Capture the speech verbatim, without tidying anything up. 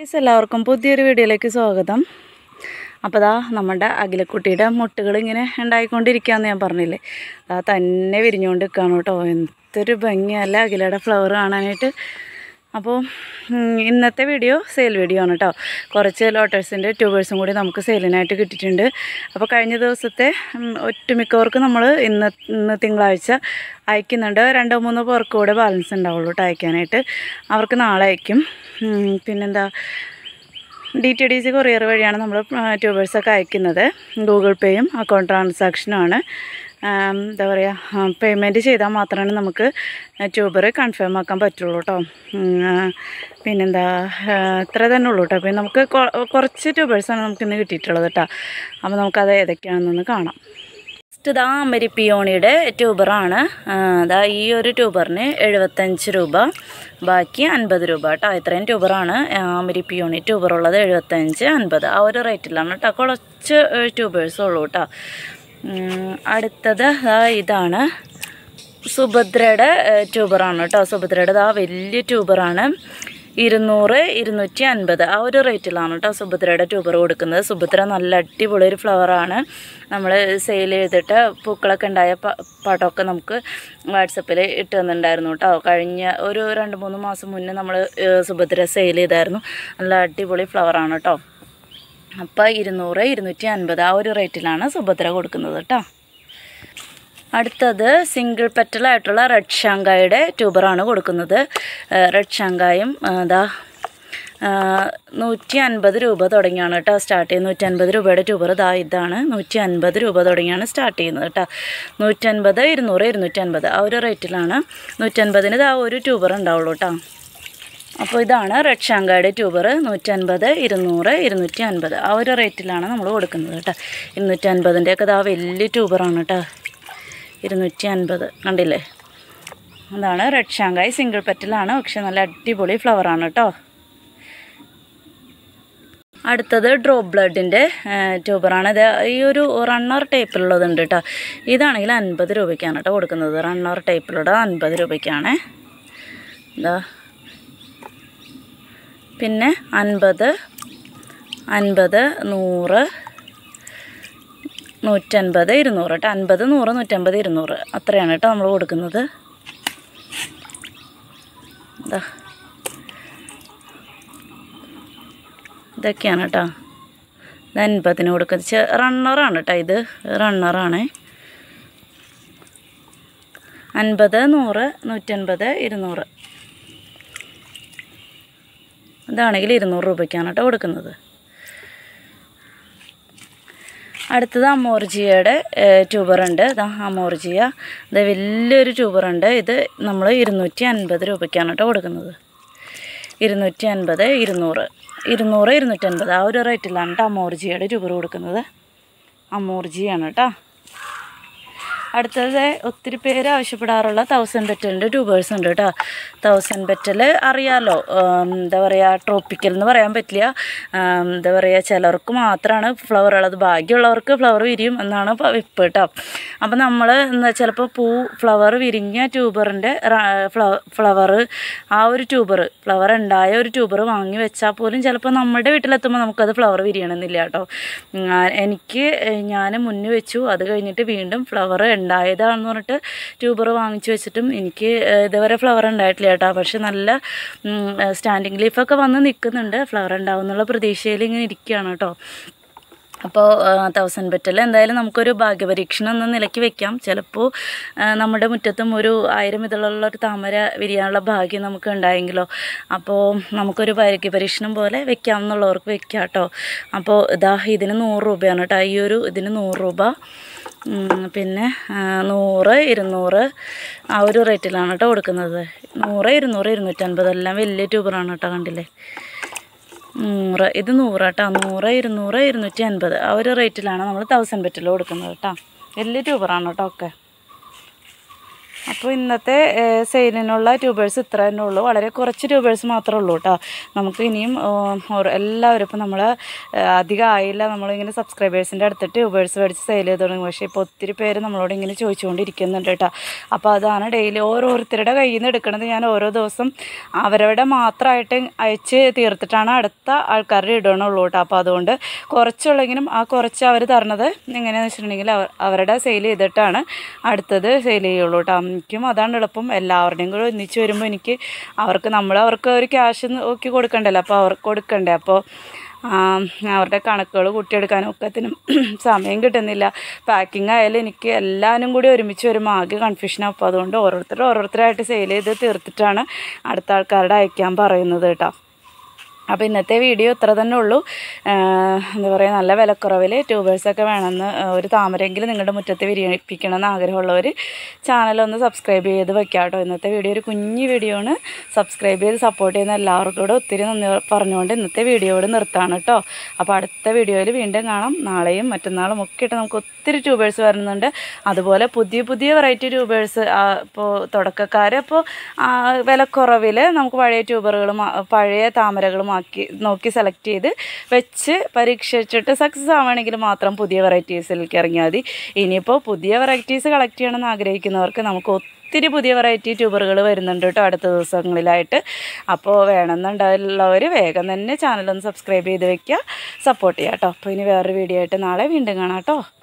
എല്ലാവർക്കും പുതിയൊരു വീഡിയോയിലേക്ക് സ്വാഗതം. അപ്പോൾ ദാ നമ്മുടെ അഖിലക്കുട്ടിയുടെ മുട്ടുകൾ ഇങ്ങനെ ഉണ്ടായിക്കൊണ്ടിരിക്കുകയെന്ന് ഞാൻ പറഞ്ഞില്ലേ, ആ തന്നെ വിരിഞ്ഞുകൊണ്ട് നിൽക്കുകയാണ് കേട്ടോ. എന്തൊരു ഭംഗിയല്ല അഖിലയുടെ ഫ്ലവർ കാണാനായിട്ട്. അപ്പോൾ ഇന്നത്തെ വീഡിയോ സെയിൽ വീഡിയോ ആണ് കേട്ടോ. കുറച്ച് ലോട്ടസിൻ്റെ ട്യൂബേഴ്സും കൂടി നമുക്ക് സെയിലിനായിട്ട് കിട്ടിയിട്ടുണ്ട്. അപ്പോൾ കഴിഞ്ഞ ദിവസത്തെ ഒട്ടുമിക്കവർക്ക് നമ്മൾ ഇന്ന് ഇന്ന് തിങ്കളാഴ്ച അയക്കുന്നുണ്ട്. രണ്ടോ മൂന്നോ പേർക്ക് കൂടെ ബാലൻസ് ഉണ്ടാവുള്ളൂ കേട്ടോ അയക്കാനായിട്ട്. അവർക്ക് നാളെ അയക്കും. പിന്നെന്താ, D T D C courier വഴിയാണ് നമ്മൾ ട്യൂബേഴ്സൊക്കെ അയക്കുന്നത്. ഗൂഗിൾ പേയും അക്കൗണ്ട് ട്രാൻസാക്ഷനുമാണ്. എന്താ പറയുക, പേയ്മെൻറ്റ് ചെയ്താൽ മാത്രമാണ് നമുക്ക് ട്യൂബർ കൺഫേം ആക്കാൻ പറ്റുള്ളൂ കേട്ടോ. പിന്നെന്താ, ഇത്ര തന്നെ ഉള്ളൂ കേട്ടോ. പിന്നെ നമുക്ക് കുറച്ച് ട്യൂബേഴ്സാണ് നമുക്കിന്ന് കിട്ടിയിട്ടുള്ളത് കേട്ടോ. അപ്പോൾ നമുക്കത് ഏതൊക്കെയാണെന്നൊന്ന് കാണാം. ഫസ്റ്റ് ഇതാ അമരിപ്പിയോണിയുടെ ട്യൂബറാണ്. അതാ ഈ ഒരു ട്യൂബറിന് എഴുപത്തഞ്ച് രൂപ, ബാക്കി അൻപത് രൂപ കേട്ടോ. ഇത്രയും ട്യൂബറാണ് അമരിപ്പിയോണി ട്യൂബറുള്ളത്. എഴുപത്തഞ്ച് അൻപത് ആ ഒരു റേറ്റിലാണ് കേട്ടോ. കുറച്ച് ട്യൂബേഴ്സും ഉള്ളൂ കേട്ടോ. അടുത്തത് ഇതാണ് സുഭദ്രയുടെ ട്യൂബറാണ് കേട്ടോ. സുഭദ്രയുടെ ആ വലിയ ട്യൂബറാണ്. ഇരുന്നൂറ് ഇരുന്നൂറ്റി അൻപത് ആ ഒരു റേറ്റിലാണ് കേട്ടോ സുഭദ്രയുടെ ട്യൂബർ കൊടുക്കുന്നത്. സുഭദ്ര നല്ല അടിപൊളി ഒരു ഫ്ലവറാണ്. നമ്മൾ സെയിൽ ചെയ്തിട്ട് പൂക്കളൊക്കെ ഉണ്ടായ പടമൊക്കെ നമുക്ക് വാട്സപ്പിൽ ഇട്ട് തന്നിട്ടുണ്ടായിരുന്നു കേട്ടോ. കഴിഞ്ഞ ഒരു രണ്ട് മൂന്ന് മാസം മുന്നേ നമ്മൾ സുഭദ്ര സെയിൽ ചെയ്തായിരുന്നു. നല്ല അടിപൊളി ഫ്ലവറാണ് കേട്ടോ. അപ്പോൾ ഇരുന്നൂറ് ഇരുന്നൂറ്റി അൻപത് ആ ഒരു റേറ്റിലാണ് സുഭദ്ര കൊടുക്കുന്നത് കേട്ടോ. അടുത്തത് സിംഗിൾ പെറ്റലായിട്ടുള്ള റെഡ് ഷാങ്കായുടെ ട്യൂബറാണ് കൊടുക്കുന്നത്. റെഡ് ഷാങ്കായും അതാ നൂറ്റി അൻപത് രൂപ തുടങ്ങിയാണ് കേട്ടോ സ്റ്റാർട്ട് ചെയ്യുന്നത്. നൂറ്റി അൻപത് രൂപയുടെ ട്യൂബർ ഇതാ ഇതാണ്. നൂറ്റി അൻപത് രൂപ തുടങ്ങിയാണ് സ്റ്റാർട്ട് ചെയ്യുന്നത് കേട്ടോ. നൂറ്റൻപത് ഇരുന്നൂറ് ഇരുന്നൂറ്റി അൻപത് ആ ഒരു റേറ്റിലാണ്. നൂറ്റൻപതിന് ഇതാ ഒരു ട്യൂബർ ഉണ്ടാവുള്ളൂ കേട്ടോ. അപ്പോൾ ഇതാണ് റെഡ് ഷാങ്കായുടെ ട്യൂബർ. നൂറ്റൻപത് ഇരുന്നൂറ് ഇരുന്നൂറ്റി അൻപത് ആ ഒരു റേറ്റിലാണ് നമ്മൾ കൊടുക്കുന്നത് കേട്ടോ. ഇരുന്നൂറ്റി അൻപതിൻ്റെയൊക്കെ ഇതാ വലിയ ട്യൂബറാണ് കേട്ടോ. ഇരുന്നൂറ്റി അൻപത് കണ്ടില്ലേ. അതാണ് റെഡ് ഷാങ്കായ്. സിംഗിൾ പെറ്റലാണ്, പക്ഷെ നല്ല അടിപൊളി ഫ്ലവറാണ് കേട്ടോ. അടുത്തത് ഡ്രോപ്പ് ബ്ലഡിൻ്റെ ട്യൂബറാണ്. ഇത് ഈ ഒരു റണ്ണർ ടൈപ്പിലുള്ളതുണ്ട് കേട്ടോ. ഇതാണെങ്കിൽ അൻപത് രൂപയ്ക്കാണ് കേട്ടോ കൊടുക്കുന്നത്. റണ്ണർ ടൈപ്പിലുള്ളത് അൻപത് രൂപയ്ക്കാണ്. ഇതാ പിന്നെ അൻപത് അൻപത് നൂറ് നൂറ്റൻപത് ഇരുന്നൂറ് കേട്ടോ. അൻപത് നൂറ് നൂറ്റൻപത് ഇരുന്നൂറ് അത്രയാണ് കേട്ടോ നമ്മൾ കൊടുക്കുന്നത്. ഇതാ ഇതൊക്കെയാണ് കേട്ടോ. ഇത് അൻപതിന് കൊടുക്കുന്നത്. റണ്ണറാണ് കേട്ടോ. ഇത് റണ്ണറാണ്. അൻപത് നൂറ് നൂറ്റൻപത് ഇരുന്നൂറ് ഇതാണെങ്കിൽ ഇരുന്നൂറ് രൂപയ്ക്കാണ് കേട്ടോ കൊടുക്കുന്നത്. അടുത്തത് അമോർജിയയുടെ ട്യൂബറുണ്ട്. ഇതാ അമോർജിയ. ഇത് വലിയൊരു ട്യൂബറുണ്ട്. ഇത് നമ്മൾ ഇരുന്നൂറ്റി അൻപത് രൂപയ്ക്കാണ് കേട്ടോ കൊടുക്കുന്നത്. ഇരുന്നൂറ്റി അൻപത് ഇരുന്നൂറ് ഇരുന്നൂറ് ഇരുന്നൂറ്റൻപത് ആ ഒരു റേറ്റിലാണ് കേട്ടോ അമോർജിയയുടെ ട്യൂബർ കൊടുക്കുന്നത്. അമോർജിയാണ് കേട്ടോ. അടുത്തത് ഒത്തിരി പേര് ആവശ്യപ്പെടാറുള്ള തൗസൻഡ് പെറ്റലിൻ്റെ ട്യൂബേഴ്സ് ഉണ്ട് കേട്ടോ. തൗസൻഡ് പെറ്റൽ അറിയാമല്ലോ, എന്താ പറയുക, ട്രോപ്പിക്കൽ എന്ന് പറയാൻ പറ്റില്ല. എന്താ പറയുക, ചിലർക്ക് മാത്രമാണ് ഫ്ലവർ ഉള്ളത്. ഭാഗ്യമുള്ളവർക്ക് ഫ്ലവർ വിരിയും എന്നാണ് വെപ്പ് കേട്ടോ. അപ്പോൾ നമ്മൾ എന്താ ചിലപ്പോൾ പൂ ഫ്ലവർ വിരിഞ്ഞ ട്യൂബറിൻ്റെ ഫ്ലവർ ആ ഒരു ട്യൂബർ ഫ്ലവർ ഉണ്ടായ ഒരു ട്യൂബർ വാങ്ങി വെച്ചാൽ പോലും ചിലപ്പോൾ നമ്മുടെ വീട്ടിലെത്തുമ്പോൾ നമുക്കത് ഫ്ലവർ വിരിയണമെന്നില്ല കേട്ടോ. എനിക്ക് ഞാൻ മുന്നേ വെച്ചു, അത് കഴിഞ്ഞിട്ട് വീണ്ടും ഫ്ലവർ ഉണ്ടായതാണെന്ന് പറഞ്ഞിട്ട് ട്യൂബർ വാങ്ങിച്ചു വെച്ചിട്ടും എനിക്ക് ഇതുവരെ ഫ്ലവർ ഉണ്ടായിട്ടില്ല കേട്ടോ. പക്ഷെ നല്ല സ്റ്റാൻഡിങ് ലീഫൊക്കെ വന്ന് നിൽക്കുന്നുണ്ട്. ഫ്ലവർ ഉണ്ടാവും എന്നുള്ള പ്രതീക്ഷയിൽ ഇങ്ങനെ ഇരിക്കുകയാണ് കേട്ടോ. അപ്പോൾ തൗസൻഡ് പെറ്റൽ എന്തായാലും നമുക്കൊരു ഭാഗ്യപരീക്ഷണം എന്ന നിലയ്ക്ക് വെക്കാം. ചിലപ്പോൾ നമ്മുടെ മുറ്റത്തും ഒരു ആയിരം ഇതിലുള്ളൊരു താമര വിരിയാനുള്ള ഭാഗ്യം നമുക്ക് ഉണ്ടായെങ്കിലോ. അപ്പോൾ നമുക്കൊരു ഭാഗ്യപരീക്ഷണം പോലെ വെക്കാം എന്നുള്ളവർക്ക് വെക്കാം കേട്ടോ. അപ്പോൾ ഇതാ ഇതിന് നൂറ് രൂപയാണ് കേട്ടോ. ഈ ഒരു ഇതിന് നൂറ് രൂപ, പിന്നെ നൂറ് ഇരുന്നൂറ് ആ ഒരു റേറ്റിലാണ് കേട്ടോ കൊടുക്കുന്നത്. നൂറ് ഇരുന്നൂറ് ഇരുന്നൂറ്റൻപത് എല്ലാം വലിയ ട്യൂബറാണ് കേട്ടോ. കണ്ടില്ലേ, നൂറ് ഇത് നൂറ് കേട്ടോ. നൂറ് ഇരുന്നൂറ് ഇരുന്നൂറ്റി അൻപത് ആ ഒരു റേറ്റിലാണ് നമ്മൾ തൗസൻഡ് പെറ്റൽ കൊടുക്കുന്നത് കേട്ടോ. വലിയ ട്യൂബറാണ് കേട്ടോ ഒക്കെ. അപ്പോൾ ഇന്നത്തെ സെയിലിനുള്ള ട്യൂബേഴ്സ് ഇത്ര തന്നെ ഉള്ളൂ. വളരെ കുറച്ച് ട്യൂബേഴ്സ് മാത്രമേ ഉള്ളൂ കേട്ടോ. നമുക്ക് ഇനിയും എല്ലാവരും ഇപ്പോൾ നമ്മൾ അധികം ആയില്ല നമ്മളിങ്ങനെ സബ്സ്ക്രൈബേഴ്സിൻ്റെ അടുത്തിട്ട് ട്യൂബേഴ്സ് മേടിച്ച് സെയിൽ ചെയ്ത് തുടങ്ങി. പക്ഷേ ഇപ്പോൾ ഒത്തിരി പേര് നമ്മളോട് ഇങ്ങനെ ചോദിച്ചുകൊണ്ടിരിക്കുന്നുണ്ട് കേട്ടോ. അപ്പോൾ അതാണ് ഡെയിലി ഓരോരുത്തരുടെ കയ്യിൽ നിന്ന് എടുക്കുന്നത്. ഞാൻ ഓരോ ദിവസം അവരവരുടെ മാത്രമായിട്ട് അയച്ച് തീർത്തിട്ടാണ് അടുത്ത ആൾക്കാരുടെ ഇടണുള്ളൂ കേട്ടോ. അപ്പോൾ അതുകൊണ്ട് കുറച്ചുള്ളെങ്കിലും ആ കുറച്ച് അവർ തരണത് എങ്ങനെയാണെന്ന് വെച്ചിട്ടുണ്ടെങ്കിൽ അവരുടെ സെയിൽ ചെയ്തിട്ടാണ് അടുത്തത് സെയിൽ ചെയ്യുള്ളൂ കേട്ടോ. എനിക്കും അതാണ് എളുപ്പം. എല്ലാവരുടെയും കൂടെ ഒന്നിച്ച് വരുമ്പോൾ എനിക്ക് അവർക്ക് നമ്മൾ അവർക്ക് ഒരു ക്യാഷ് നോക്കി കൊടുക്കണ്ടല്ലോ, അപ്പോൾ അവർക്ക് കൊടുക്കണ്ടേ. അപ്പോൾ അവരുടെ കണക്കുകൾ കൂട്ടിയെടുക്കാനും ഒക്കത്തിനും സമയം കിട്ടുന്നില്ല. പാക്കിംഗ് ആയാലും എനിക്ക് എല്ലാവരും കൂടി ഒരുമിച്ച് വരുമ്പോൾ ആകെ കൺഫ്യൂഷനാണ്. അപ്പോൾ അതുകൊണ്ട് ഓരോരുത്തർ ഓരോരുത്തരായിട്ട് സെയിൽ ചെയ്ത് തീർത്തിട്ടാണ് അടുത്ത ആൾക്കാരുടെ അയക്കാൻ പറയുന്നത് കേട്ടോ. അപ്പോൾ ഇന്നത്തെ വീഡിയോ ഇത്ര തന്നെ ഉള്ളൂ. എന്താ പറയുക, നല്ല വിലക്കുറവിൽ ട്യൂബേഴ്സൊക്കെ വേണമെന്ന് ഒരു താമരെങ്കിലും നിങ്ങളുടെ മുറ്റത്ത് വിരിയിപ്പിക്കണമെന്ന് ആഗ്രഹമുള്ളവർ ചാനലൊന്ന് സബ്സ്ക്രൈബ് ചെയ്ത് വെക്കാം കേട്ടോ. ഇന്നത്തെ വീഡിയോ ഒരു കുഞ്ഞു വീഡിയോ ആണ്. സബ്സ്ക്രൈബ് ചെയ്ത് സപ്പോർട്ട് ചെയ്യുന്ന എല്ലാവർക്കും കൂടെ ഒത്തിരി നന്ദി പറഞ്ഞുകൊണ്ട് ഇന്നത്തെ വീഡിയോയോട് നിർത്താണ് കേട്ടോ. അപ്പോൾ അടുത്ത വീഡിയോയിൽ വീണ്ടും കാണാം. നാളെയും മറ്റന്നാളും ഒക്കെ ആയിട്ട് നമുക്ക് ഒത്തിരി ട്യൂബേഴ്സ് വരുന്നുണ്ട്. അതുപോലെ പുതിയ പുതിയ വെറൈറ്റി ട്യൂബേഴ്സ് ഇപ്പോൾ തുടക്കക്കാർ അപ്പോൾ വിലക്കുറവിൽ നമുക്ക് പഴയ ട്യൂബറുകളും പഴയ താമരകളും ആക്കി നോക്കി സെലക്ട് ചെയ്ത് വെച്ച് പരീക്ഷിച്ചിട്ട് സക്സസ് ആവുകയാണെങ്കിൽ മാത്രം പുതിയ വെറൈറ്റീസിലേക്ക് ഇറങ്ങിയാൽ മതി. ഇനിയിപ്പോൾ പുതിയ വെറൈറ്റീസ് കളക്ട് ചെയ്യണമെന്ന് ആഗ്രഹിക്കുന്നവർക്ക് നമുക്ക് ഒത്തിരി പുതിയ വെറൈറ്റി ട്യൂബറുകൾ വരുന്നുണ്ട് കേട്ടോ അടുത്ത ദിവസങ്ങളിലായിട്ട്. അപ്പോൾ വേണമെന്നുണ്ടായുള്ളവർ വേഗം തന്നെ ചാനലൊന്ന് സബ്സ്ക്രൈബ് ചെയ്ത് വെക്കുക, സപ്പോർട്ട് ചെയ്യുക കേട്ടോ. അപ്പോൾ ഇനി വേറൊരു വീഡിയോ ആയിട്ട് നാളെ വീണ്ടും കാണാം കേട്ടോ.